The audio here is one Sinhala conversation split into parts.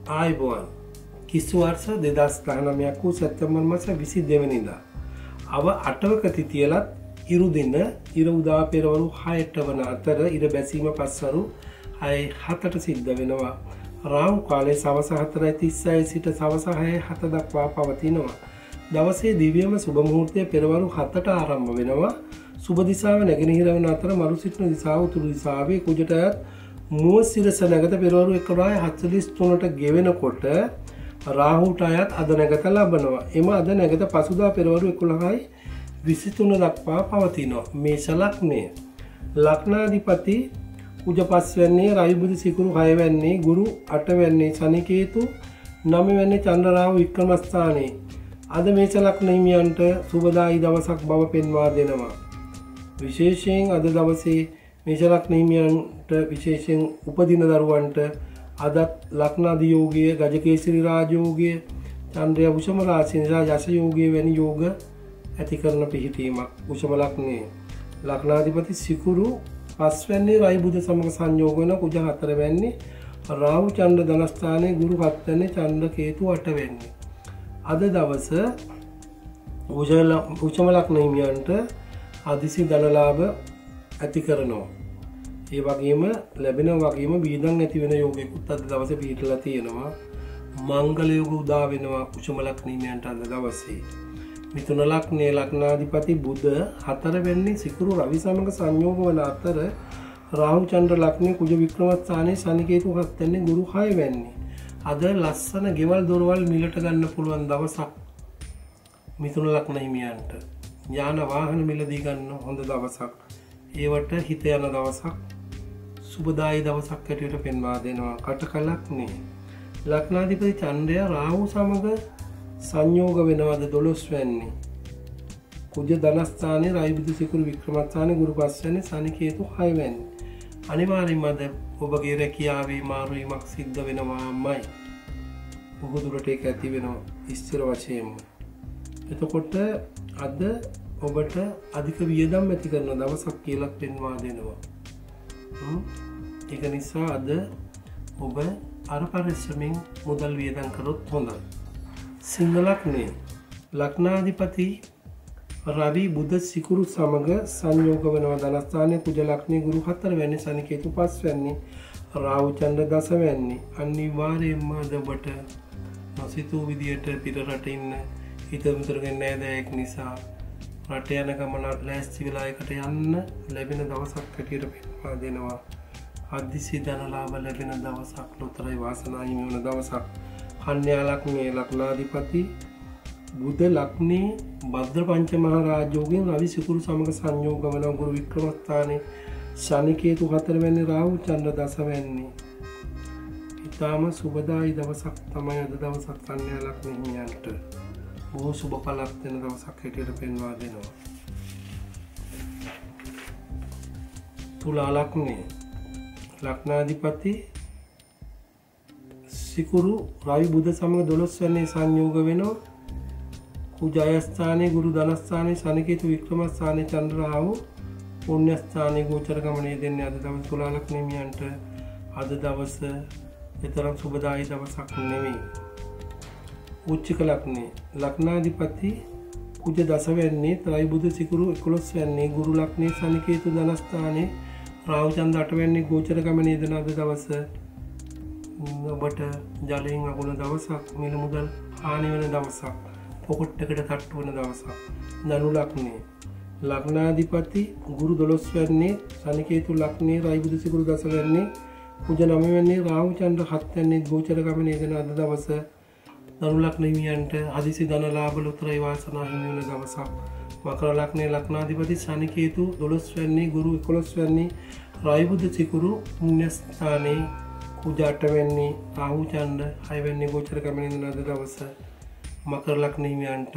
ආයිබෝන් කිසු වර්ෂ 2019 වූ සැප්තැම්බර් මාස 22 වෙනිදා අව 8වක තිතියලත් ඉරු දින ඉර උදා පෙරවරු 6ට වන අතර ඉර බැසීම පස්වරු 6:07ට සිද්ධ වෙනවා. රාහු කාලයේ සවස 4:36 සිට සවස 6:07 දක්වා පවතිනවා. දවසේ දිව්‍යම සුබ මුහූර්තය පෙරවරු 7ට ආරම්භ වෙනවා. සුබ දිශාව නැගෙනහිර වන අතර මරු සිටින දිශාව උතුරු දිශාවේ කුජට අයත් මුව සිරස නැගත පෙරවරු 11:43ට ගෙවෙනකොට රාහුට අයත් අද නැගත ලබනවා. එම අද නැගත පසුදා පෙරවරු 11:23 දක්වා පවතිනවා. මේෂ ලග්නය. ලග්නාධිපති කුජ 5 වෙන්නේ, රවි බුධ සිකුරු 6 වෙන්නේ, ගුරු 8 වෙන්නේ, ශනි කේතු 9 වෙන්නේ, චන්ද්‍ර රාහු වික්‍රමස්ථානයේ. අද මේෂ ලග්න හිමියන්ට සුබදායි දවසක් බව පෙන්වා දෙනවා. විශේෂයෙන් අද දවසේ මේෂ ලග්න හිමියන්ට විශේෂයෙන් උපදින දරුවන්ට අදත් ලග්නාදි යෝගය, ගජකේසරි රාජ යෝගය, චන්ද්‍රය වෘෂභ රාශිය නිසා යස යෝගය වැනි යෝග ඇති කරන පිහිටීමක්. වෘෂභ ලග්නයේ ලග්නාධිපති සිකුරු 5 වෙන්නේ, රවි බුධ සමග සංයෝග වෙන කුජ 4 වෙන්නේ, රාහු චන්ද්‍ර ධනස්ථානයේ, ගුරු 7 වෙන්නේ, චන්ද්‍ර කේතු 8 වෙන්නේ. අද දවස වෘෂභ ලග්න හිමියන්ට අදිසි ධනලාභ ඇති කරනවා. ඒ වගේම ලැබෙන වගේම බීදම් නැති වෙන යෝගයකුත් අද දවසේ පිහිටලා තියෙනවා. මංගල යෝග උදා වෙනවා වෘෂභ ලග්න හිමියන්ට අද දවසේ. මිථුන ලග්නයේ ලග්නාධිපති බුධ 4 වෙන්නේ, සිකුරු රවි සමග සංයෝග වන අතර රාහු චන්ද්‍ර ලග්නයේ කුජ වික්‍රමස්ථානයේ, ශනි කේතු 7 වෙන්නේ, ගුරු 6 වෙන්නේ. අද ලස්සන ගෙවල් දොරවල් මිලට ගන්න පුළුවන් දවසක් මිථුන ලග්න හිමියන්ට. යාන වාහන මිලදී ගන්න හොඳ දවසක්. ඒවට හිත යන දවසක්, සුබදායි දවසක් හැටියට පෙන්වා දෙනවා. කටක ලග්නයේ ලග්නාධිපති චන්ද්‍රය රාහු සමග සංයෝග වෙනවද 12 වෙන්නේ, කුජ ධනස්ථානයේ, රවි බුධ සිකුරු වික්‍රමස්ථානයේ, ගුරු 5 වෙන්නේ, ශනි කේතු 6 වෙන්නේ. අනිවාර්යයෙන්ම අද ඔබගේ රැකියාවේ මාරුවීමක් සිද්ධ වෙනවාමයි. බොහෝ දුරට ඒක ඇති වෙනවා ස්ථිර වශයෙන්ම. එතකොට අද ඔබට අධික වියදම් ඇති කරන දවසක් කියලා පෙන්වා දෙනවා. ඒක නිසා අද ඔබ අර පරිස්සමෙන් මුදල් වියදම් කරොත් හොඳයි. සිංහ ලග්නය ලග්නාධිපති රවි බුධ සිකුරු සමග සංයෝග වෙනවා ධනස්ථානයේ, කුජ ලග්නයේ, ගුරු 4 වෙන්නේ, ශනි කේතු 5 වෙන්නේ, රාහු චන්ද්‍ර 10 වෙන්නේ. අනිවාර්යයෙන්ම අද ඔබට නොසිතූ විදියට පිට රට ඉන්න හිත විතරගෙන නෑදෑයෙක් නිසා රට යන ගමන ලෑස්ති වෙලා එකට යන්න ලැබෙන දවසක් හැටියට පෙන්වා දෙනවා. හදිසි ධනලාභ ලැබෙන දවසක්, ලොතරැයි වාසනාව හිමි වන දවසක්. කන්‍යා ලග්නයේ ලග්නාධිපති බුධ ලග්නයේ භද්‍ර පංච මහා රාජයෝගයෙන් රවි සිකුරු සමග සංයෝග වන ගුරු වික්‍රමස්ථානයේ, ශනි කේතු 4 වෙන්නේ, රාහු චන්ද්‍ර 10 වෙන්නේ. ඊටාම සුබදායි දවසක් තමයි අද දවසක් කන්‍යා ලග්න හිමියන්ට. බොහෝ සුබ පලක් දෙන දවසක් හැටියට පෙන්වා දෙනවා. තුලා ලග්නයේ ලග්නාධිපති සිකුරු රවි බුධ සමග 12 වෙනි සංයෝග වෙනවා. කුජය ස්ථානයේ, ගුරු ධනස්ථානයේ, ශනි කේතු වික්‍රමස්ථානයේ, චන්ද්‍ර රාහු පුණ්‍ය ස්ථානයේ ගෝචර ගමනේ දෙන්නේ. අද දවස් තුලා ලග්න හිමියන්ට අද දවස විතරක් සුබදායි දවසක් නෙමෙයි. උච්චක ලග්නයේ ලග්නාධිපති කුජ 10 වෙන්නේ, රවි බුධ සිකුරු 11 වෙන්නේ, ගුරු ලග්නයේ, ශනි කේතු ධනස්ථානයේ, රාහු චන්ද්‍ර 8 වෙන්නේ ගෝචර ගමනේ දෙන අද දවස ඔබට ජලයෙන් අගුණ දවසක්, මිල මුදල් හානි වෙන දවසක්, පොකොට්ටකට තට්ටු වෙන දවසක්. ධනු ලග්නයේ ලග්නාධිපති ගුරු 12 වෙන්නේ, ශනි කේතු ලග්නයේ, රවි බුධ සිකුරු 10 වෙන්නේ, කුජ 9 වෙන්නේ, රාහු චන්ද්‍ර 7 වෙන්නේ ගෝචර ගමනේ දෙන අද දවස ධනු ලග්න හිමියන්ට හදිසි ධනලාභ, ලොතරැයි වාසනාව හිමි වෙන දවසක්. මකර ලග්නයේ ලග්නාධිපති ශනි කේතු 12 වෙන්නේ, ගුරු 11 වෙන්නේ, රවි බුධ සිකුරු පුණ්‍ය ස්ථානයේ, කුජ 8 වෙන්නේ, රාහු චන්ද්‍ර 6 වෙන්නේ ගෝචර ගමනේ දෙන අද දවස මකර ලග්න හිමියන්ට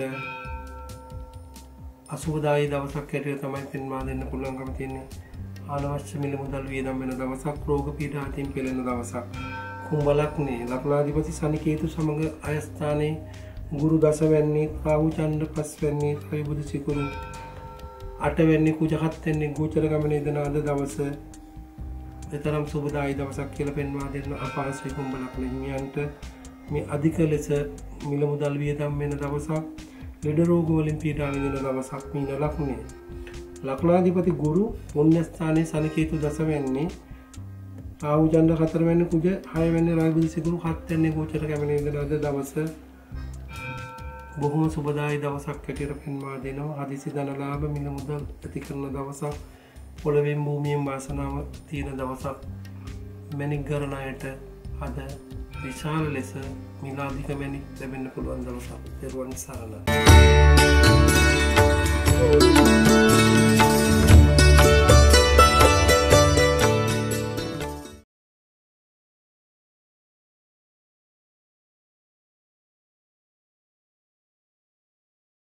අසුබදායි දවසක් හැටියට තමයි පෙන්වා දෙන්න පුළුවන්කම තියෙන්නේ. අනවශ්‍ය මිල මුදල් වියදම් වෙන දවසක්, රෝග පීඩා අතින් පෙළෙන දවසක්. කුම්භ ලග්නයේ ලග්නාධිපති ශනි කේතු සමග අයස්ථානයේ, ගුරු 10 වෙන්නේ, රාහු චන්ද්‍ර 5 වෙන්නේ, රවි බුධ සිකුරු 8 වෙන්නේ, කුජ 7 වෙන්නේ ගෝචර ගමනේ දෙන අද දවස එතරම් සුබදායි දවසක් කියලා පෙන්වා දෙන්න අපහසුයි කුම්භ ලග්න හිමියන්ට. මේ අධික ලෙස මිල මුදල් වියදම් වෙන දවසක්, ලෙඩ රෝග වලින් පීඩා විඳින දවසක් මීන ලග්නය. ලග්නාධිපති ගුරු පුණ්‍යස්ථානයේ සනිකේතු දස වෙන්නේ රාහු චන්ද්‍ර 4 වෙනි කුජ 6 වෙනි රවි බුධ සිකුරු 7 වෙනි ගෝචර කැමෙන ඉඳලාද දවස බොහොම සුබදායි දවසක් හැටියට පෙන්වා දෙනවා. හදිසි ධන ලාභ මිල මුදල් ඇති කරන දවසක්, පොළවෙන් භූමියෙන් වාසනාව තියෙන දවසක්. මැණික් ගරණ අයට අද විශාල ලෙස මිලාධික මැණික් ලැබෙන්න පුළුවන් දවසක්. දරුවන් සරණයි.